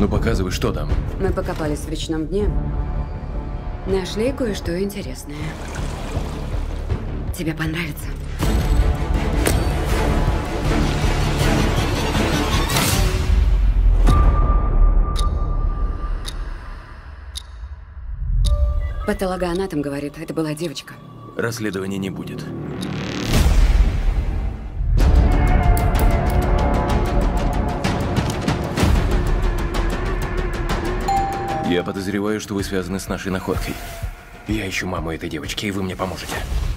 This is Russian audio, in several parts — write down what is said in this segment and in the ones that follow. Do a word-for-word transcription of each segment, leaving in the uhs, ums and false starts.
Ну, показывай, что там. Мы покопались в речном дне. Нашли кое-что интересное. Тебе понравится. Патологоанатом говорит, это была девочка. Расследования не будет. Я подозреваю, что вы связаны с нашей находкой. Я ищу маму этой девочки, и вы мне поможете.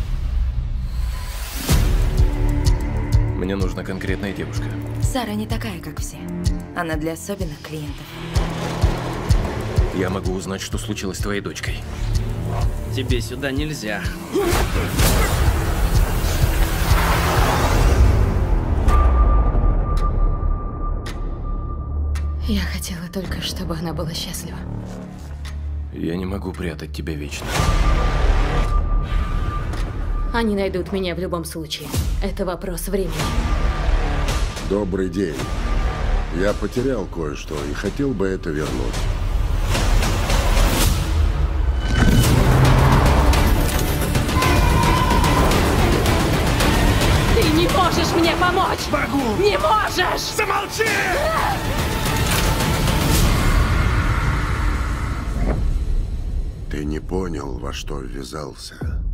Мне нужна конкретная девушка. Сара не такая, как все. Она для особенных клиентов. Я могу узнать, что случилось с твоей дочкой. Тебе сюда нельзя. Я хотела только, чтобы она была счастлива. Я не могу прятать тебя вечно. Они найдут меня в любом случае. Это вопрос времени. Добрый день. Я потерял кое-что и хотел бы это вернуть. Ты не можешь мне помочь! Могу! Не можешь! Замолчи! Ты не понял, во что ввязался.